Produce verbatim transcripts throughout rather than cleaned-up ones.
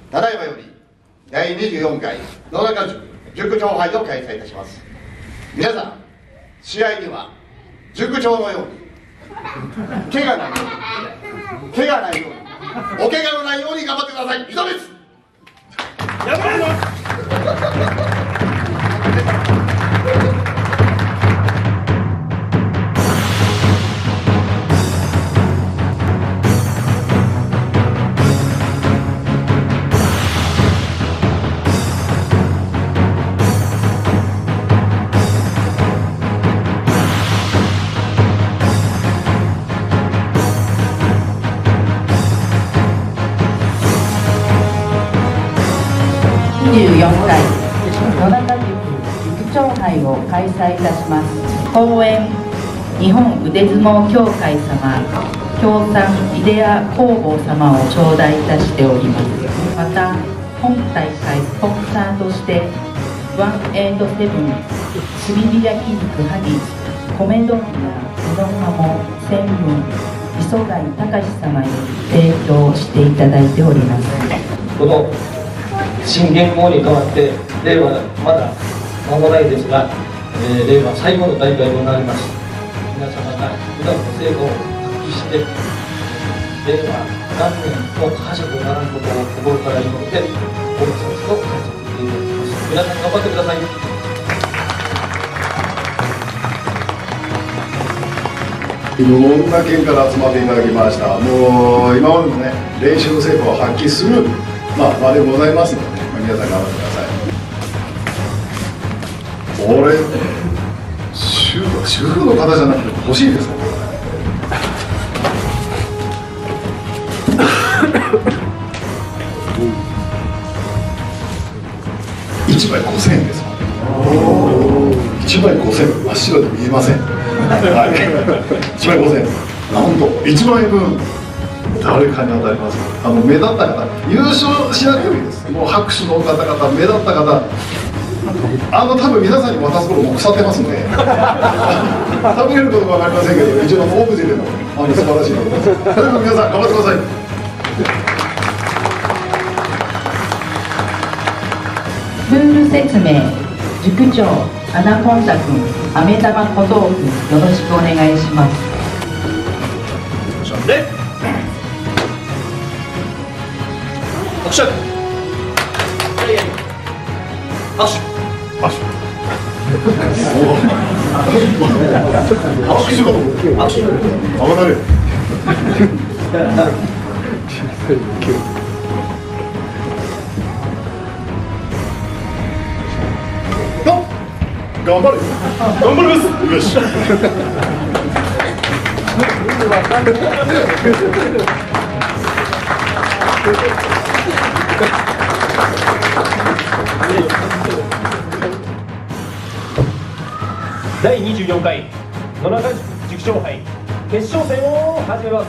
ただいまよりだいにじゅうよんかい野中塾塾長杯を開催いたします。皆さん、試合には塾長のように怪我ないように怪我ないようにお怪我のないように頑張ってください。以上です。 やばいな。 にじゅうよんかい野中塾塾長杯を開催いたします。後援日本腕相撲協会様、協賛イデア工房様を頂戴いたしております。また本大会スポンサーとしてワンエイトセブン炭火焼肉萩米問屋うどんはも専務磯貝隆様に提供していただいております。 この新元号に変わって令和まだ間もないですが、えー、令和最後の大会となります。皆様が普段の成果を発揮して令和元年の覇者とならんことを心から祈ってご挨拶と開催していただきます。皆さん頑張ってください。 いろんな県から集まっていただきました。もう今までのね練習の成果を発揮するまあ場でございますので、まあ、皆さん頑張ってください。これ主婦主婦の方じゃなくて欲しいですか？いちまいごせんえんです。いちまいごせんえん、真っ白で見えません。はい、いちまいごせんえん、なんといちまんえんぶん誰かに当たります。あの目立った方、優勝しなくてもいいです。もう拍手の方々、目立った方、あの多分皆さんに渡す頃もう腐ってますんで食べれることか分かりませんけど、一応オブジェでもあの素晴らしいと思います。とにかく皆さん頑張ってください。 ルール説明、塾長アナコンダ君、飴玉小僧君、よろしくお願いします。 でアクション。アクション。 アクション。アクション。アクション。上がれ。頑張れ。 頑張ります。 よし。 だいにじゅうよんかい野中塾長杯決勝戦を始めます。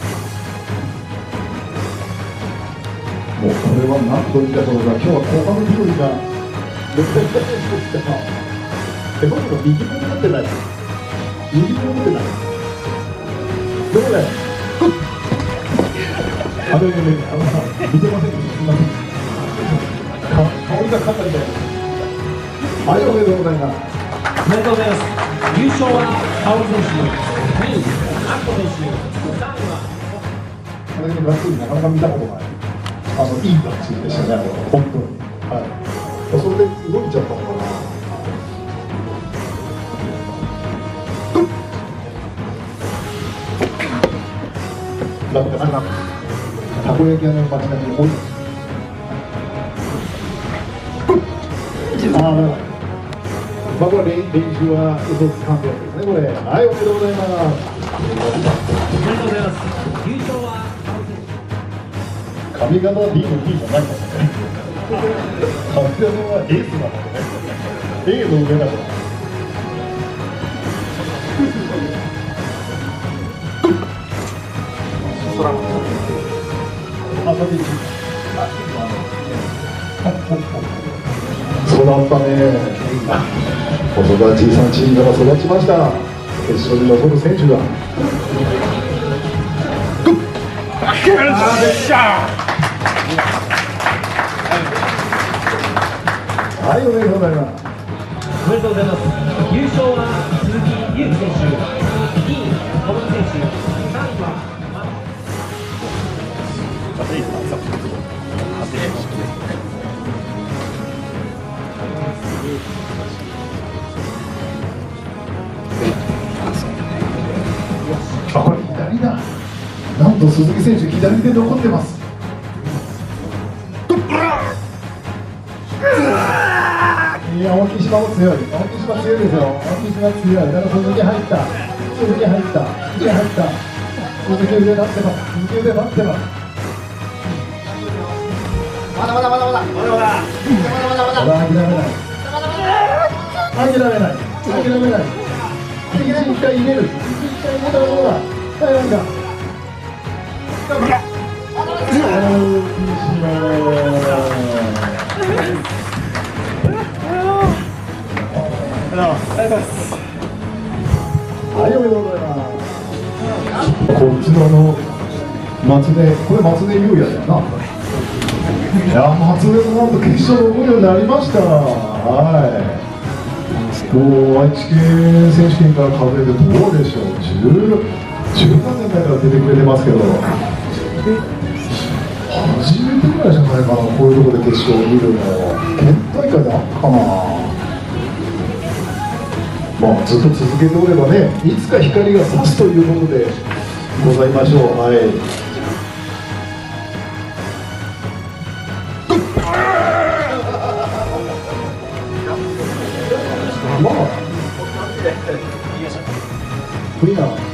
もうこれは何といったことか、今日は後半の緑がめっちゃ痛いですけど、え、僕の右も持ってない。右も持ってない。どこだよ。あれね、あのさ、見てませんけど、すみません。香りがかかったみたいです。はい、おめでとうございます。 おめでとうございます。優勝は香織選手、にいアッコ選手、さんいはあれね、ラストになかなか見たことない。あのいい感じでしたね、本当に。はい。それで動いちゃったのかな。なんかなんかたこ焼き屋の街並みに多い。ああ、まあこれ練習は嘘つかんでやつですね、これ。はい、おめでとうございます。 おめでとうございます。優勝は髪型は D の D じゃないからね。髪型はエースなのでね。A の上だから。育ったね。細田小さなチームから育ちました。決勝に残る選手が。よっしゃー。 はい、おめでとうございます。 おめでとうございます。優勝は鈴木優樹選手、にい小室選手、さんいはあ、これ左だ。なんと鈴木選手左で残ってます。いや、大木島も強い。大木島強いですよ。大木島強い。だから鈴木入った。鈴木入った。鈴木入った。鈴木腕立ってます。鈴木腕立ってます。 まだまだまだまだまだまだまだまだまだ諦めない。諦めない。諦めない。次一回入れる。次一回入れたらどうだ。はい、なんか。大木島。はい、おめでとうございます。こっちのあの松根、これ松根優也だよな。いや、松根もなんと決勝残るようになりました。はい。こう愛知県選手権から数えてどうでしょう。十十何年前から出てくれてますけど、初めてぐらいじゃないかな。こういうところで決勝を見るの。県大会であったかな。まあ、ずっと続けておればね、いつか光が差すということでございましょう。はい。まあ、フリーナかな。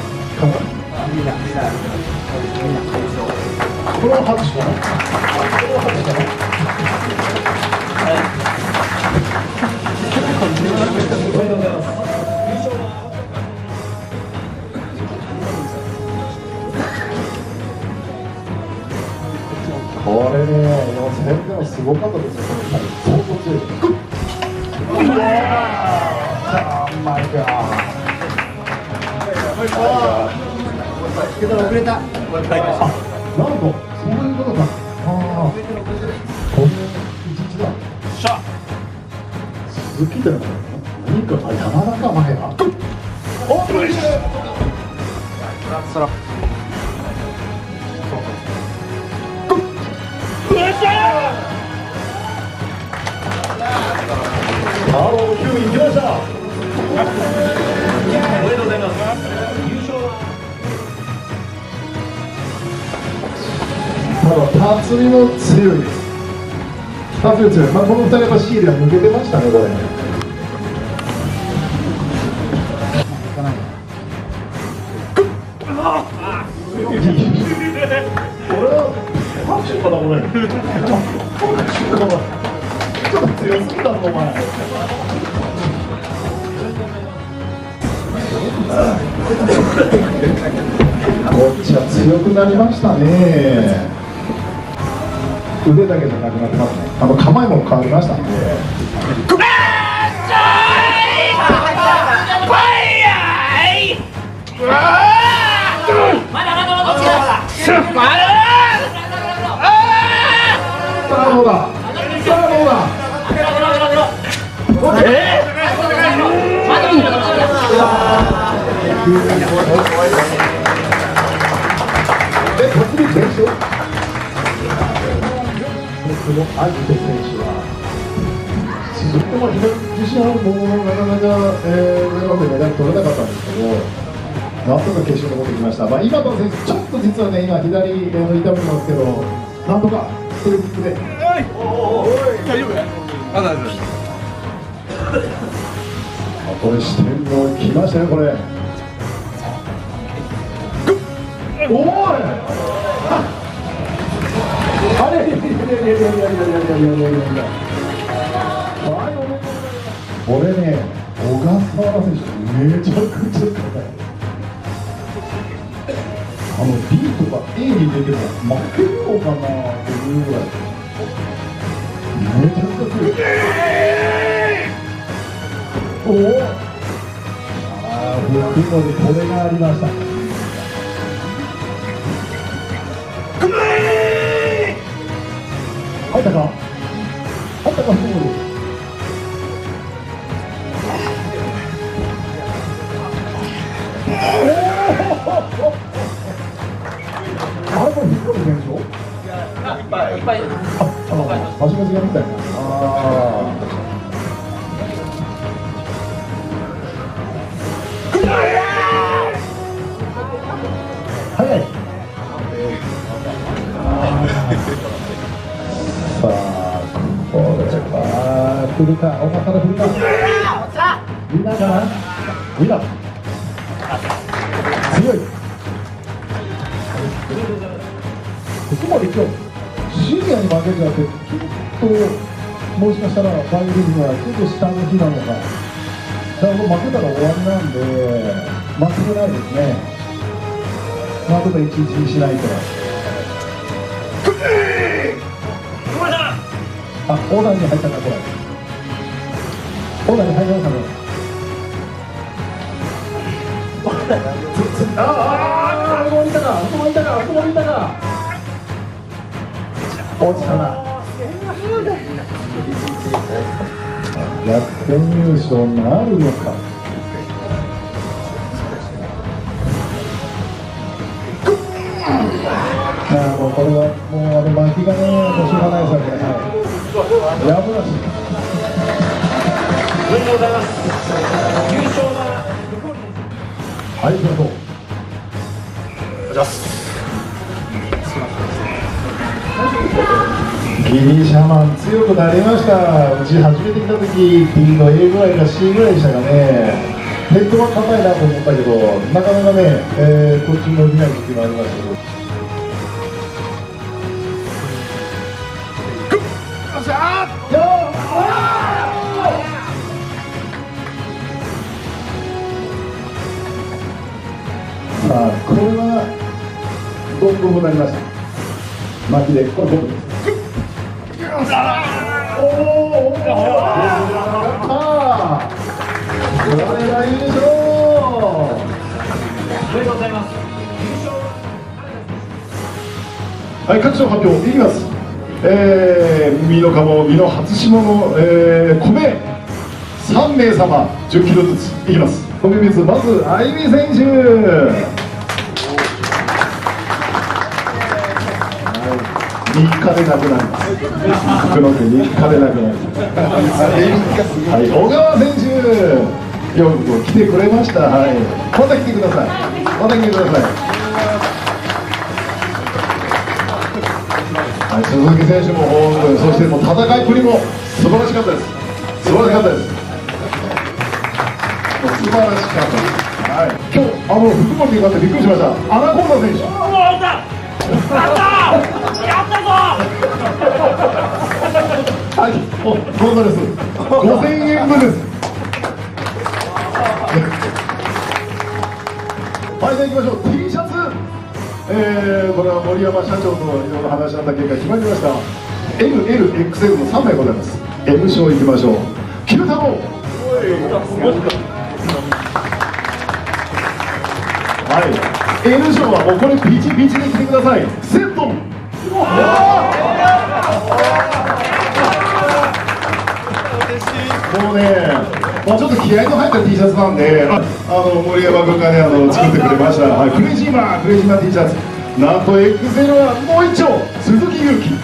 これは拍手かな。これは拍手かな。これね、予選でもすごかったですよ。相当強い。うわー、うまいか。 遅れた。 なんと、そういうことか。ああ、この一日だ。鈴木だよ。何か、あ、山田か、前が。おっ、よいしょ。ハローきゅうい行きました。 おめでとうございます。優勝はただ、辰巳も強いです。辰巳強い。まあ、このふたりやっぱシールが抜けてましたね、これ。これは拍手かな、これ。ちょっと強すぎたぞ、お前。こっちは強くなりましたね。腕だけじゃなくなってますね。あの構えも変わりましたんで。さあどうだ。さあどうだ。えーえ、辰巳選手、このアジト選手はずっとまあ自信あるもののなかなか、えー、上までメダル取れなかったんですけど、なんとか決勝に持ってきました。まあ、今の選手ちょっと実はね、今左の痛みますけど、なんとかテレビックで。大丈夫？あ、大丈夫。これ四天王来ましたよ、これ。おい、あれ、いやいやいやいやいやいやいやいやいや。これね、小笠原選手めちゃくちゃ高い。あの B とか A に出ても負けるのかなっていうぐらいめちゃくちゃ強い。おお、ああ、フックのでこれがありました。入ったか入ったか、フックいっぱい。 あ、あの、場所が違うみたいな。ああ。早い。さあ、これは振るか、小笠原振るか。みんなかな。みんな。強い。ここまで今日シニアに負けちゃって、ちょっともしかしたらバイオリンはちょっと下の日なのか。だからもう負けたら終わりなんで、負けないですね。まあ、あとで一日にしないと。あ、オーダーに入ったな、これ。オーダーに入りましたね。ああ、あそこにいたか、あそこにいたか、あそこにいたか。落ちたな。逆転優勝なるのか。ああ、もうこれはもうあの巻きがね、もうしょうがないですよね。はい。やぶらしい。 おめでとうございます。優勝ははい、ありがとう。ギリシャマン強くなりました。うち初めて来た時 B の A ぐらいか C ぐらいでしたかね。ヘッドは硬いなと思ったけど、なかなかね、えー、こっち伸びない時もありましたけど。さあ、これはドンブムになりました。巻きで、これドンブです。おお、やったー。これが優勝。 おめでとうございます。 はい、各賞発表いきます。えー、身の鴨、身の初霜の、えー、米さんめいさまじゅっキロずついきます。米水、まずあゆみ選手。みっかでなくなります。福の手みっかでなくなります。はい、小川選手。よく来てくれました。はい。また来てください。また来てください。はい、鈴木選手も本当に、そしてもう戦いっぷりも素晴らしかったです。素晴らしかったです。素晴らしかったです。はい。今日あの福森に勝ってびっくりしました。アナコンダ選手。はい、お、どうぞです。ごせんえんぶんです。はい、じゃあ行きましょう。T シャツ。えー、これは森山社長といろいろ話し合った結果決まりました。エムエルエックスエル のさんまいございます。M 賞行きましょう。Q太郎。はい。L 賞はもうこれピチピチで来てください。セット。もうね、まあ、ちょっと気合いの入った T シャツなんで、あの森山君がね、あの作ってくれました、はい、クレイジーマン、クレイジーマン T シャツ、なんと エックスエル はもう一丁、鈴木勇樹。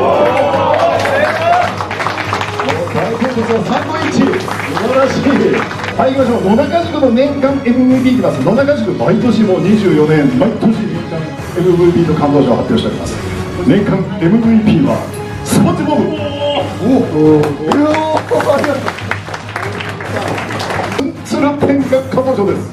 大好物はサンドイッチ、素晴らしい。はい、行きましょう。野中塾の年間 エムブイピー いきます。野中塾、毎年もうにじゅうよねん、毎年年間 エムブイピー と感動賞を発表しております。年間 エムブイピー はスポッチボブ。おお、ありがとう。ツルペンが彼女です。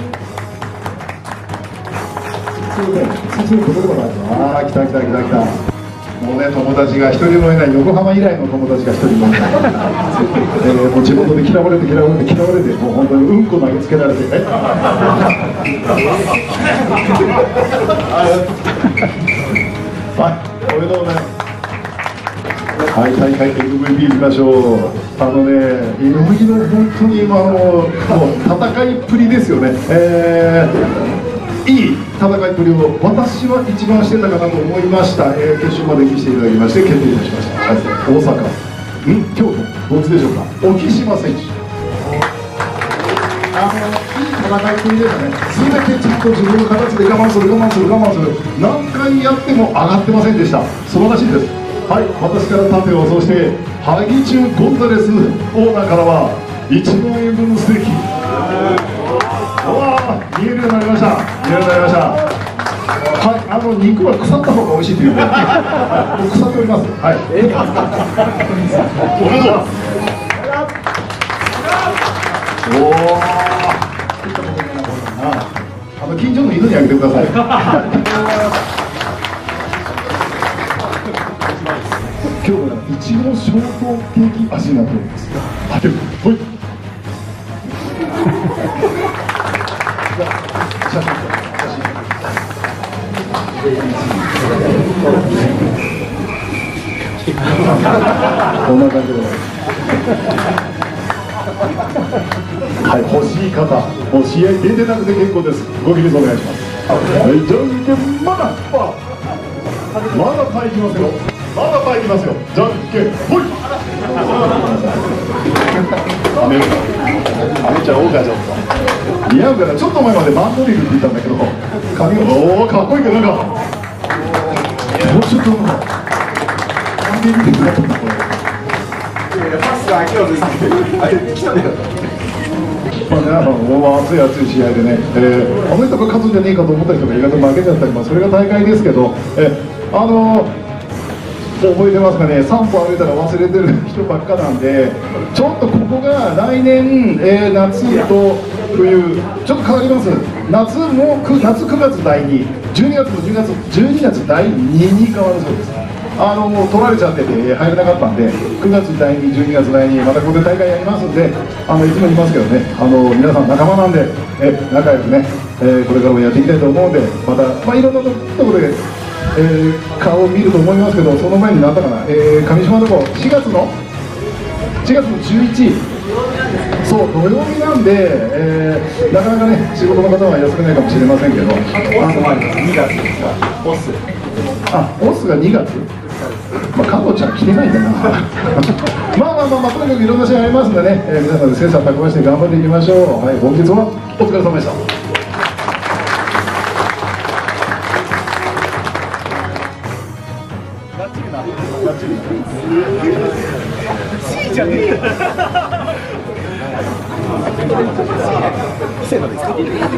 ツルペン、ツルペン、ここでもない。ああ、来た来た来た来た。もうね、友達が一人もいない、横浜以来の友達が一人もいない。えー、もう地元で嫌われて嫌われて嫌われて、もう本当にうんこ投げつけられてね。はい、おめでとうございます。はい、大会 エムブイピー いきましょう。あのね、エムブイピー の本当に今もう、もう戦いっぷりですよね。えー、いい戦いっぷりを私は一番してたかなと思いました。えー、決勝まで来ていただきまして決定いたしました。はい、大阪、ん、京都、どっちでしょうか。沖島選手。あのいい戦いっぷりでしたね。すべてちゃんと自分の形で我慢する我慢する我慢する。何回やっても上がってませんでした。素晴らしいです。 はい、私から盾を、そしてハギチュゴンザレスオーナーからはいちまんえんぶんのステーキ。うわー、見えるようになりました。見えるようになりました。はい、あの肉は腐った方が美味しいということで、はい、腐っております。はい。おめでとう。おお。あの近所の犬にあげてください。今日はいちごショートケーキ味になっております。はい、ほい。写真、写真。こんな感じでございます。はい、欲しい方、もう試合出てなくて結構です。ご起立お願いします。はい、じゃんけんまだ、まだパイいきますよ。まだパイいきますよ。じゃんけんほい。アメアメちゃん多かちょっと。似合うからちょっと前までマンドリルって言ったんだけど、髪がおおかっこいいけどなんかもうちょっとなんか髪見てくださったこれ。パスが今日ですね。あれ来たね。まあね、あの熱い熱い試合でね、えー、あの人が勝つんじゃねえかと思った人が意外と負けちゃったり、まあ、それが大会ですけど、えー、あのー、覚えてますかね、さんぽ歩いたら忘れてる人ばっかなんで、ちょっとここが来年、えー、夏と冬、ちょっと変わります、夏も夏くがつだいに、じゅうにがつもじゅうがつ、じゅうにがつだいにに変わるそうです。あのもう取られちゃってて入れなかったんで、くがつだいに、じゅうにがつだいにまたここで大会やりますんで、あのいつも言いますけどね、あの皆さん仲間なんで、え仲良くね、えー、これからもやっていきたいと思うんで、また、まあ、いろんなところで、えー、顔を見ると思いますけど、その前になったかな、えー、上島のとこしがつのしがつのじゅういちにち、そう土曜日なんで、えー、なかなかね仕事の方は休めないかもしれませんけど、あのにがつですか、オスあオスがにがつ、まあ、加藤ちゃん来てないんだなまあまあまあまあ、とにかくいろんな試合ありますんでね、えー、皆さんで切磋琢磨して頑張っていきましょう。はい、本日はお疲れ様でした。じゃねえよ。せーのですか。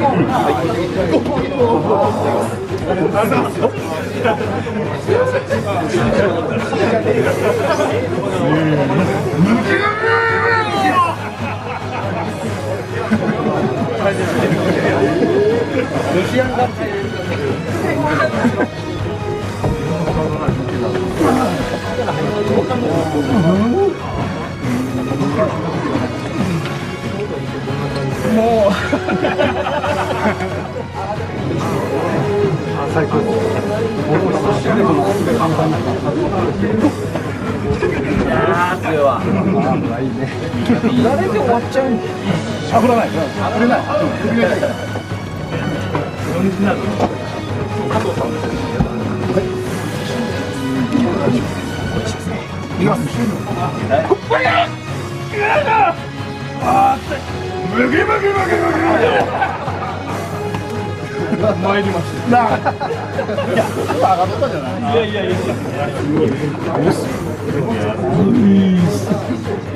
もう最高です。いやー強いわ。いいね。慣れて終わっちゃう。あ、振らない。振れない。振れない。加藤さん。はい。いきます。はい。あー、ムキムキムキムキ。参りました。いや、ちょっと上がったじゃない。いやいやいや。すごい。